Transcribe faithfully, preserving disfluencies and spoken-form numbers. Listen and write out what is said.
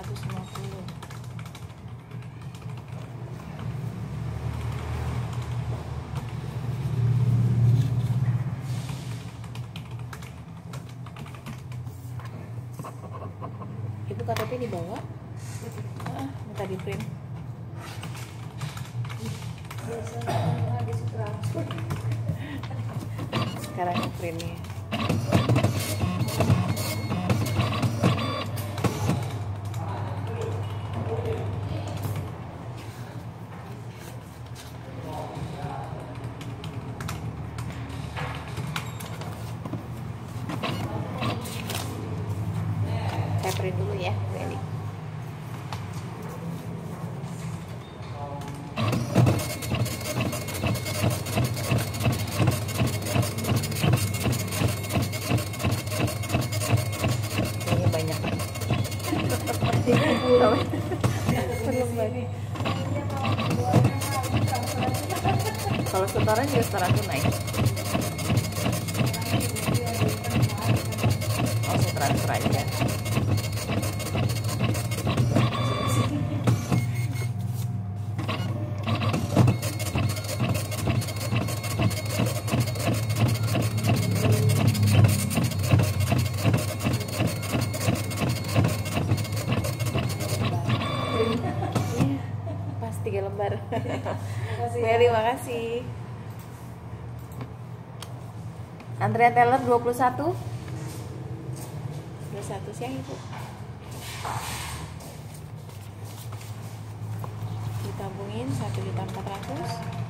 seratus lima puluh. Ibu K T P dibawa? Ah, minta di print. Sekarang di printnya. Saya print dulu ya, Beli. Ini banyak. Kalau setoran juga setoran tunai. Oh, saya transfer aja. Tiga lembar. Meli, makasih. Andrea Teller dua puluh satu. dua puluh satu siang, Ibu. Ditabungin satu juta empat ratus.